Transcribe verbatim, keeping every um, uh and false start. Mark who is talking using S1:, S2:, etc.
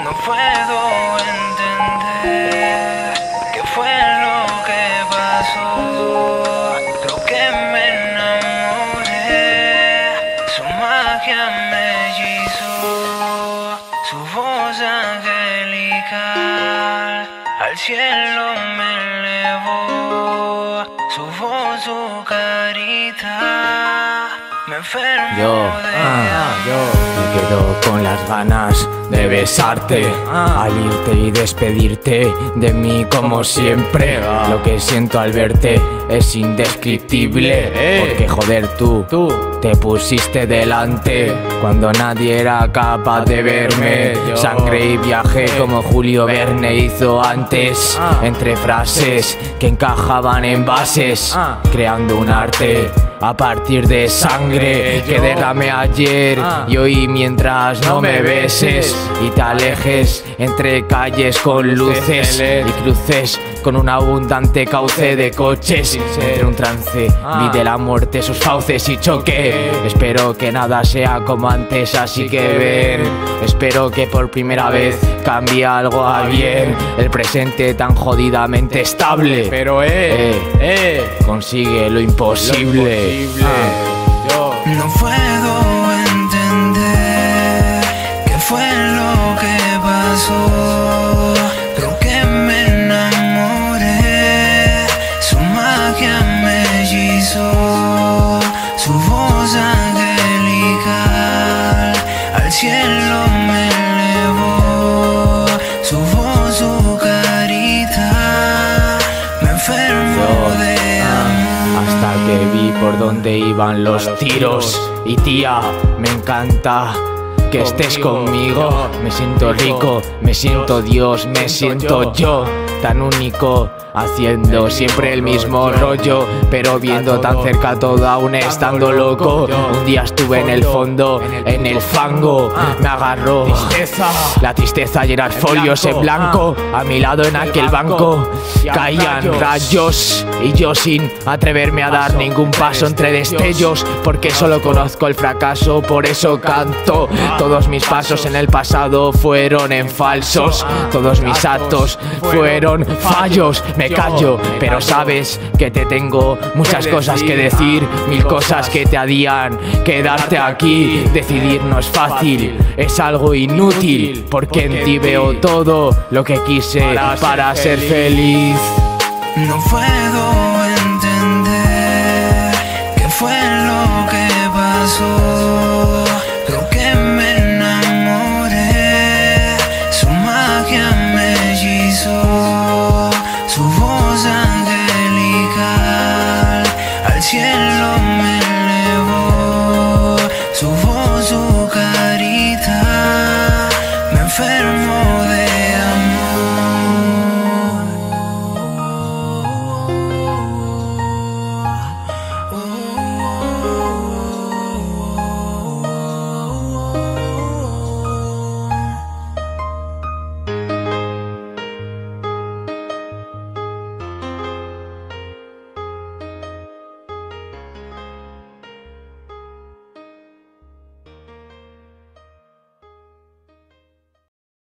S1: No puedo entender qué fue lo que pasó. Creo que me enamoré, su magia me hechizó, su voz angelical al cielo me elevó, su voz, su carita me enfermó
S2: yo,
S1: de
S2: ah, yo me quedo con las ganas de besarte, ah, al irte y despedirte de mí como siempre. Lo que siento al verte es indescriptible, eh, porque joder tú, tú te pusiste delante cuando nadie era capaz de verme. Yo sangré y viajé como Julio Verne hizo antes, ah, entre frases que encajaban en bases, ah, creando un arte a partir de sangre que derramé ayer y hoy, mientras no me beses y te alejes entre calles con luces y cruces con un abundante cauce de coches. Entre un trance vi de la muerte sus fauces y choqué. Espero que nada sea como antes, así que ven. Espero que por primera vez cambie algo a bien el presente tan jodidamente estable. Pero eh, eh, eh consigue lo imposible. Lo imposible. Ah, yo.
S1: No puedo entender qué fue lo que pasó. Creo que me enamoré, su magia me hechizó, su voz angelical al cielo me elevó, su voz, su carita me enfermó de amor.
S2: Hasta que vi por dónde iban los tiros. Y tía, me encanta que estés conmigo. Me siento rico, me siento Dios, me siento yo, tan único, haciendo siempre el mismo rollo, pero viendo tan cerca todo aún estando loco. Un día estuve en el fondo, en el fango, me agarró la tristeza y llenar folios en blanco. A mi lado en aquel banco caían rayos y yo sin atreverme a dar ningún paso entre destellos, porque solo conozco el fracaso, por eso canto. Todos mis pasos en el pasado fueron en falsos, todos mis actos fueron fallos. Me callo, pero sabes que te tengo muchas cosas que decir, mil cosas que te harían quedarte aquí. Decidir no es fácil, es algo inútil, porque en ti veo todo lo que quise para ser feliz.
S1: No puedo entender qué fue lo que pasó. Creo que me enamoré, su magia me hechizó, su voz angelical al cielo me elevó, su voz, su carita me enfermó